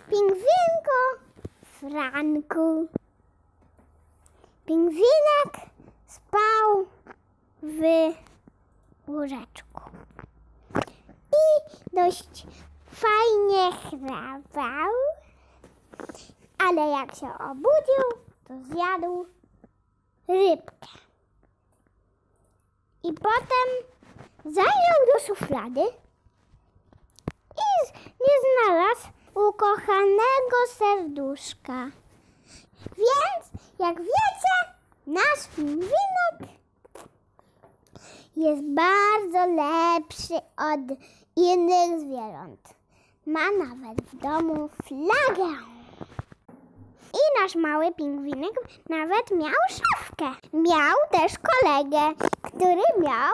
Pingwinko Franku. Pingwinek spał w łóżeczku i dość fajnie chrawał, ale jak się obudził, to zjadł rybkę. I potem zajrzał do szuflady i nie znalazł ukochanego serduszka. Więc, jak wiecie, nasz pingwinek jest bardzo lepszy od innych zwierząt. Ma nawet w domu flagę. I nasz mały pingwinek nawet miał szafkę. Miał też kolegę, który miał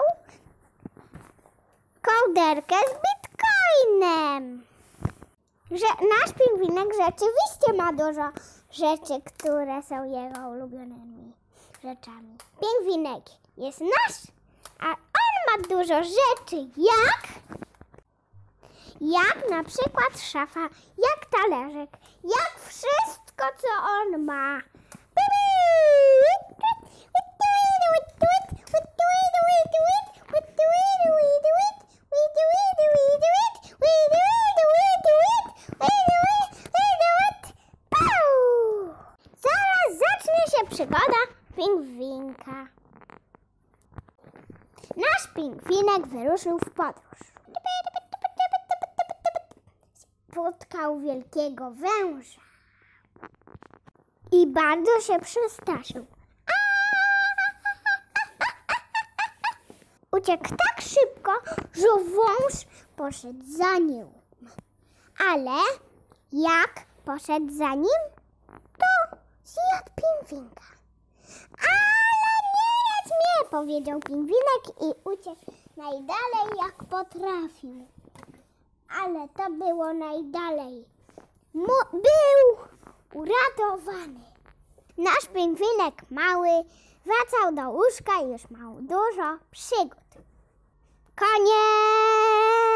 kołderkę z bitcoinem. Nasz pingwinek rzeczywiście ma dużo rzeczy, które są jego ulubionymi rzeczami. Pingwinek jest nasz, a on ma dużo rzeczy, jak na przykład szafa, jak talerzyk, jak wszystko, co on ma. Zaraz zacznie się przygoda pingwinka. Nasz pingwinek wyruszył w podróż. Spotkał wielkiego węża i bardzo się przestraszył. Uciekł tak szybko, że wąż poszedł za nim. Ale jak poszedł za nim, to zjadł pingwinka. Ale nie jedz mnie, powiedział pingwinek i uciekł najdalej jak potrafił. Ale to było najdalej. Był uratowany. Nasz pingwinek mały wracał do łóżka i już miał dużo przygód. Koniec!